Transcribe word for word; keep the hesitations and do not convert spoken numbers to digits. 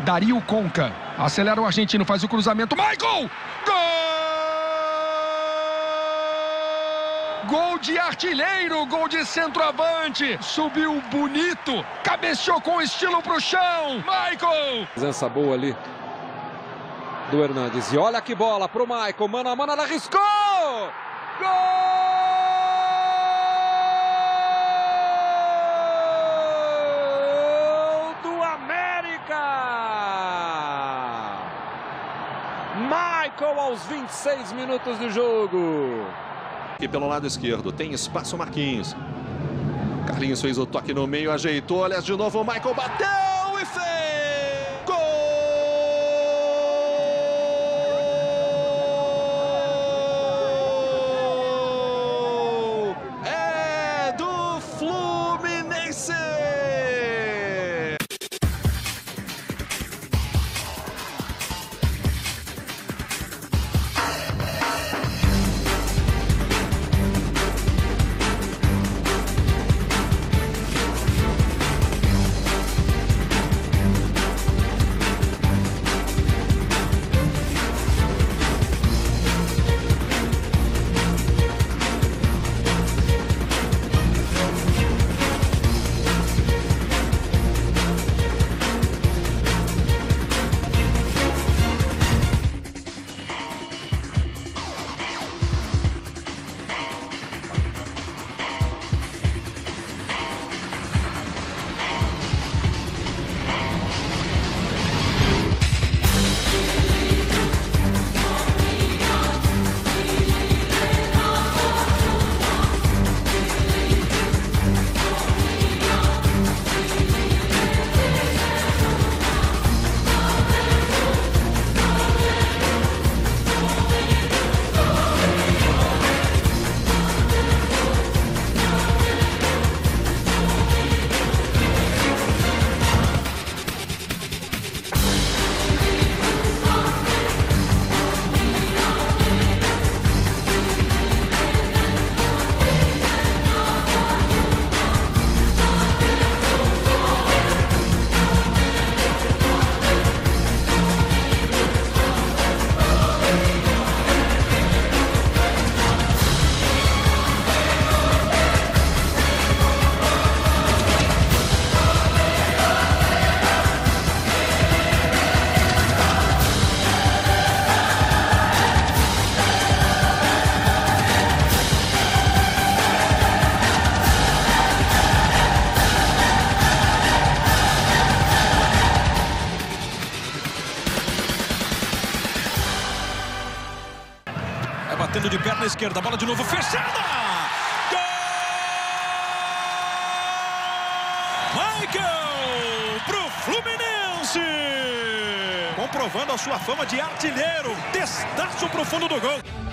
Dario Conca. Acelera o argentino, faz o cruzamento. Michael! Gol! Gol de artilheiro, gol de centroavante. Subiu bonito, cabeceou com estilo pro chão. Michael! Presença boa ali do Hernandes. E olha que bola pro Michael. Mano a mano, ela arriscou! Gol! Michael aos vinte e seis minutos do jogo. Aqui pelo lado esquerdo tem espaço Marquinhos. Carlinhos fez o toque no meio, ajeitou, olha de novo, o Michael bateu e fez! Gol! É do Fluminense! Batendo de perna esquerda, bola de novo fechada! Gol! Michael pro Fluminense! Comprovando a sua fama de artilheiro, testaço pro fundo do gol.